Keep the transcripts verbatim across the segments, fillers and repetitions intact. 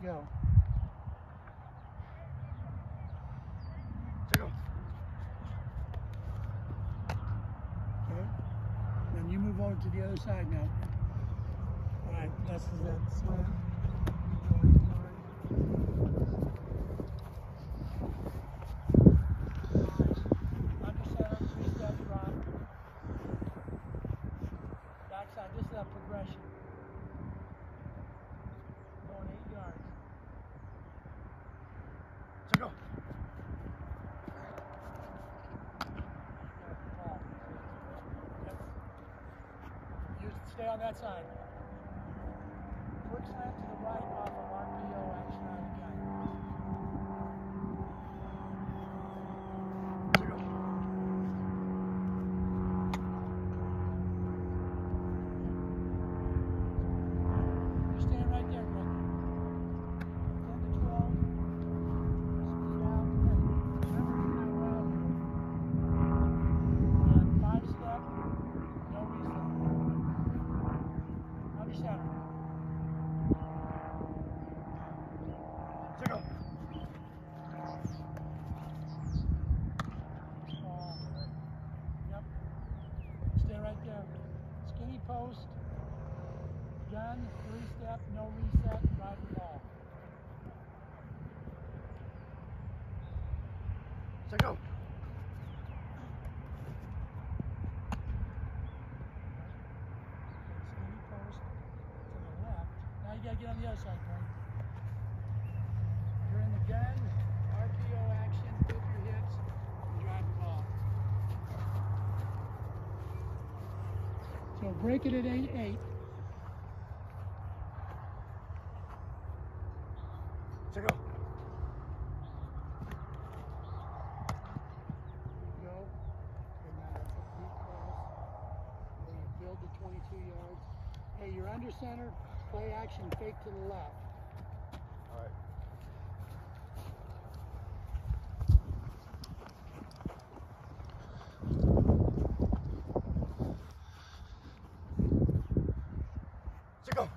go. Go. Okay. Then you move over to the other side now. All right, this is it. Swim. Under center, three step drop. Backside. This is a progression. Going eight yards. So go. You stay on that side. Quick slant to the right off of R P O action on the gun. So go. You're staying right there, Greg. ten to twelve. Speed out. Remember, you're not around here. And five step. No reset. Under center. So go. Ball. Yep. Stay right there. Skinny post. Gun. Three step. No reset. Drive the ball. So go. Skinny post to the left. Now you gotta get on the other side, Greg. You're in the gun, R P O action, flip your hips, and drive the ball. So break it at eight eight. So go. Go. And now that's a deep cross. Where you build to twenty-two yards. Hey, you're under center, play action, fake to the left. All right. So go.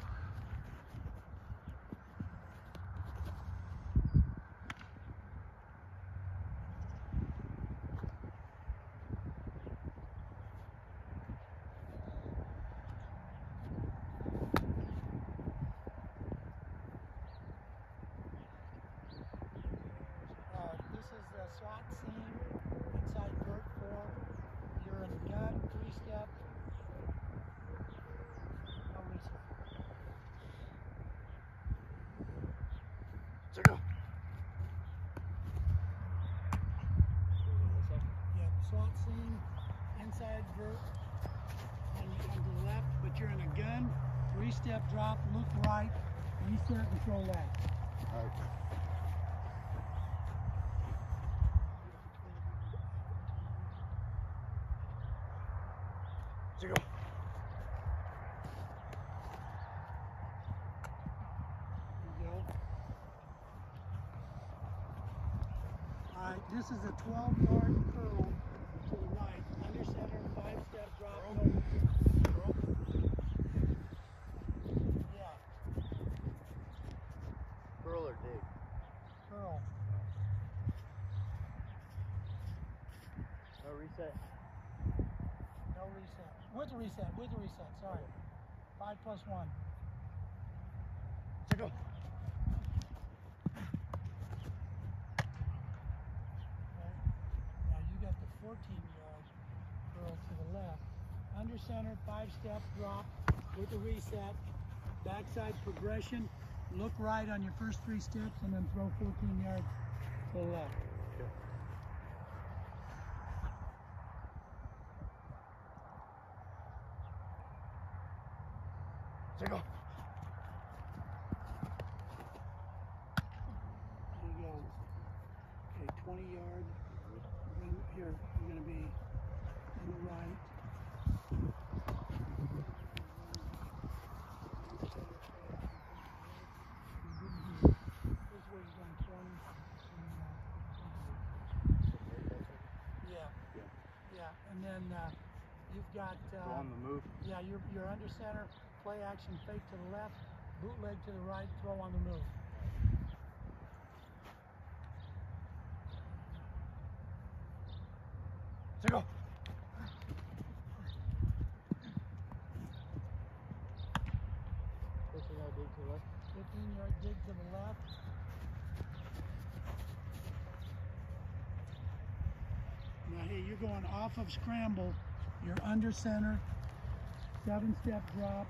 Uh, this is the SWAT scene inside Vert four. You're in the gun, three step. No reset. So go. Yeah, SWAT scene inside Vert and, and to the left, but you're in a gun, three step drop, look right, reset and throw left. All right. So go. There you go. All right, this is a twelve yard curl to the right, under center, five step drop. No. Yeah, Curl or dig? curl. No reset. No reset. With the reset, with the reset, sorry. Five plus one. So go. Okay. Now you got the fourteen yard curl to the left. Under center, five step drop with the reset. Backside progression. Look right on your first three steps and then throw fourteen yards to the left. Okay. So go. There you go. Okay, twenty yard. Bring- Here, you're going to be in the right. This is where you're going twenty. Yeah. Yeah. Yeah, and then uh, you've got. Uh, Go on the move. Yeah, you're, you're under center, play action, fake to the left, bootleg to the right, throw on the move. Take off. fifteen yard dig to the left. fifteen yard dig to the left. Now hey, you're going off of scramble. You're under center. Seven step drop.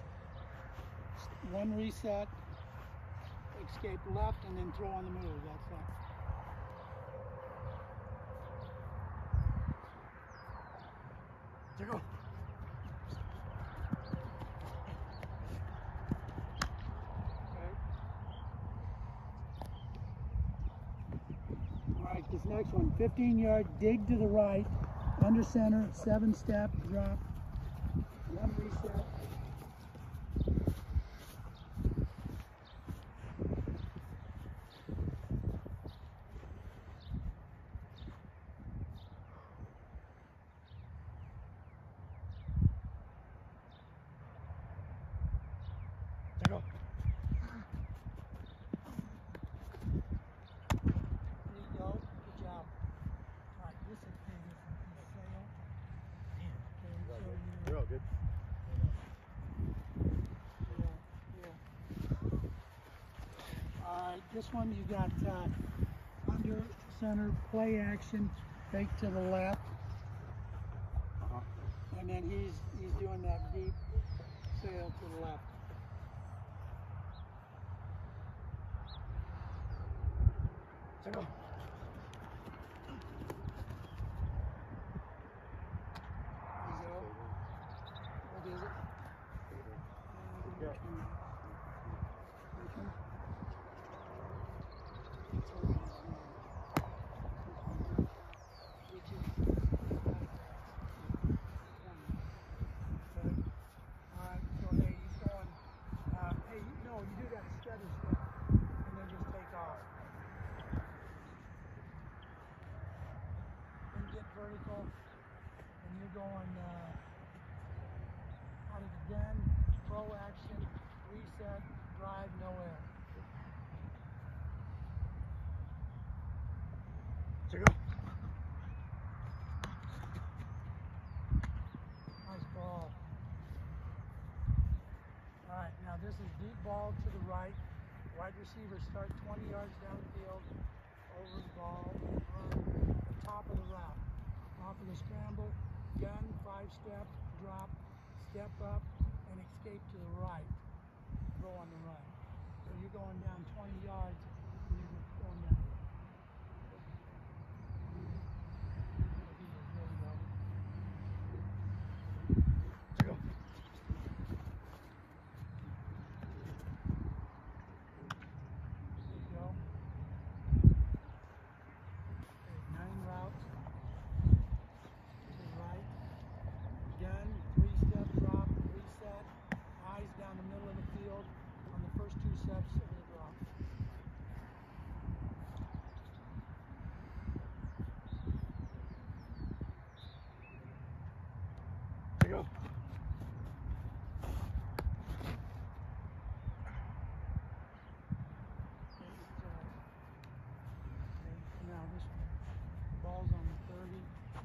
One reset. Escape left and then throw on the move. That's it. Take off. Alright, this next one, fifteen yard dig to the right, under center, seven step, drop, one reset. Take off. There you go. Good job. All right, this is big. This is sail. Okay, so you. You're all good. Yeah, yeah. All right, this one you got uh, under center play action, fake to the left, Uh-huh. and then he's he's doing that deep sail to the left. Take off. There you go. What is it? Yeah. Which one? Which one? Which is? Okay. All right. So hey, he's going. Uh, hey, no, you do that stutter step, and then just take off. Then get vertical, and you're going uh, out of the gun, pro action, reset, drive, no air. Take off. Nice ball. All right, now this is deep ball to the right. Wide receiver start twenty yards downfield, over the ball, run the top of the route. Off of the scramble, gun, five step, drop, step up, and escape to the right. Go on the run. So you're going down twenty yards, and you're just going down. Take off. There you go. Okay, nine routes. To the right. Gun, three step drop, reset. Eyes down the middle of the field on the first two steps of the drop. Take off. Okay, it's, uh, okay, now this one. Ball's on the thirty.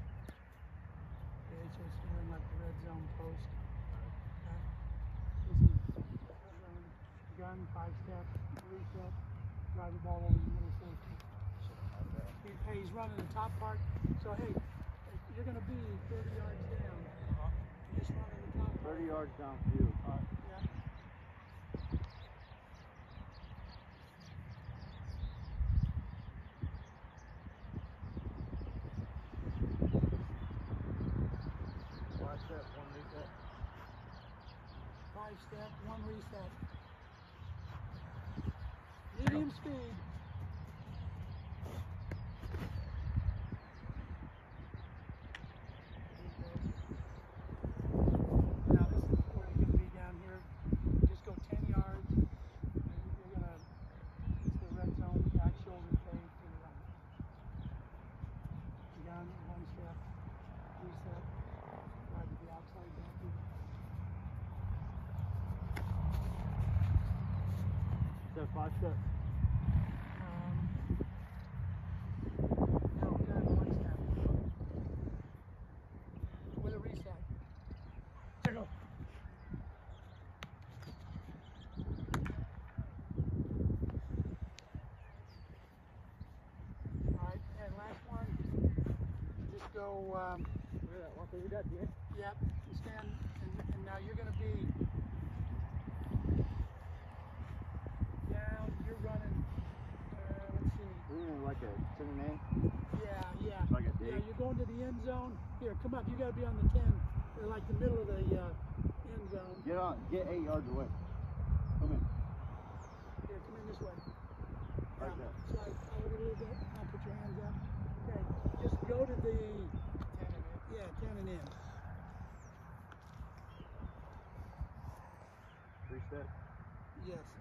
Okay, so it's doing like the red zone post. Okay. This is um, gun, five step, reset, drive the ball over the middle safety. He, hey, he's running the top part. So hey, you're gonna be thirty yards down. Just running the top part. thirty yards downfield. Yeah. Five step, one reset. Five step, one reset. Medium speed. Now this is where you're going to be down here. Just go ten yards. And you're going to, it's the red zone, back shoulder fade to the right. Gun, one step, reset, drive to the outside back. Step five step. Um, no, gun, one step. So, um, Look at that. One thing we got, Dean. yep, you stand, and, and now you're going to be down, you're running, uh, let's see. Ooh, like a ten and eight. Yeah, yeah. Like a Yeah, dig. you're going to the end zone. Here, come up. You got to be on the ten, or like the middle of the uh, end zone. Get on. Get eight yards away. Come in. Here, come in this way. Like Yeah, that. slide forward a little bit. Now put your hands up. Okay, just go to the ten and in. Yeah, ten and in. Three step. Yes.